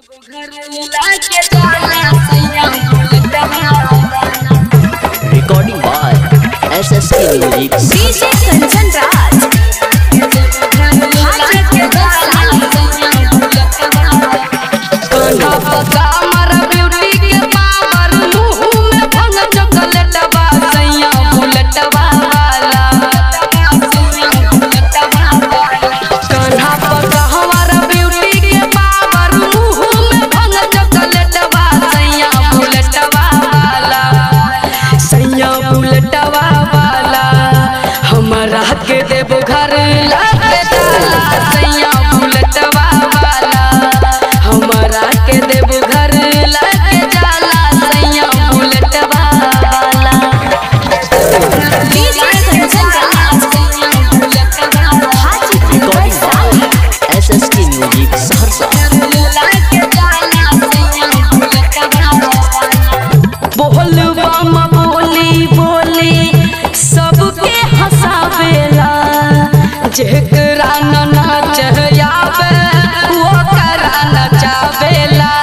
Recording by SSK Music. DJ Kanchan Raj. के देव घर लाके जाला सैया बुलेटवा वाला हमारा के देव घर लाके जाला सैया बुलेटवा वाला Recording by SSK Music Saharsa. बोलबा में बोली बोली सबके हंसावेला जेकरा न नाच आवे वो करा नचावेला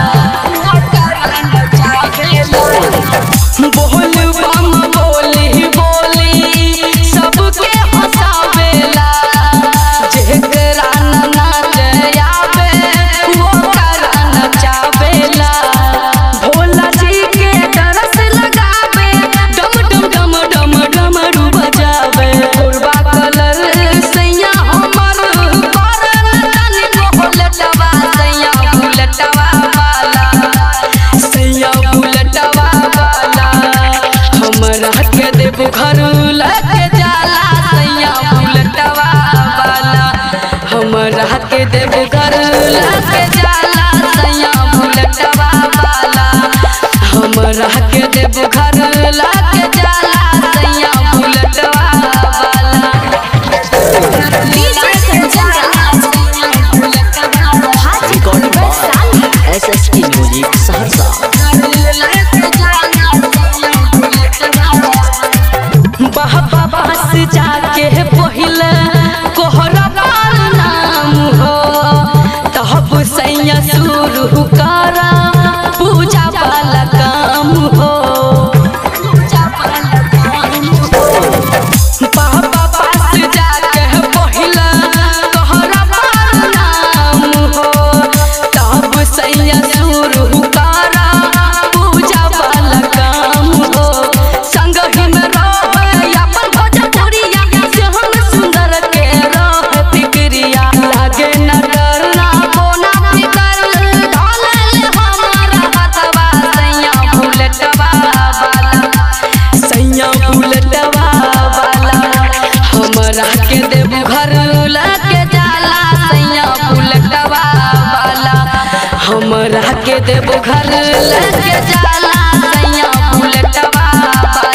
बोलबा में बोली बोली सबके हंसावेला जेकरा न नाच आवे वो करा नचावेला भोला जी के तरस लगावे डम डम डम डम डमरू बजावे गुरबा कलर सैया हमर परन तनी बुलेटवा सैया बुलेटवा वाला सैया बुलेटवा वाला हमरा के देव घर लाके जाला सैया बुलेटवा वाला हमरा के देव घर लाके जाला सैया बुलेटवा वाला हमरा के देव घर लाके जाला सैया बुलेटवा वाला Recording by SSK Music Saharsa. बाबा बास जाके पहिले कोहरा पार नाम हो तब सैया शुरू करा पूजा वाला काम हो बाबा पास जाके पहिले कोहरा पार नाम हो तब सैया शुरू करा पूजा वाला काम हो संग ही में अपन भोजपुरिया जहन सुंदर के रह फिक्रिया लागे न डरना कोना फिकर ढाले हमारा हाथवा सैया बुलेटवा वाला सैया बुलेटवा वाला हमरा के देव घर लाके जाला सैया बुलेटवा वाला हमरा के देव घर लाके जाला सैया बुलेटवा वाला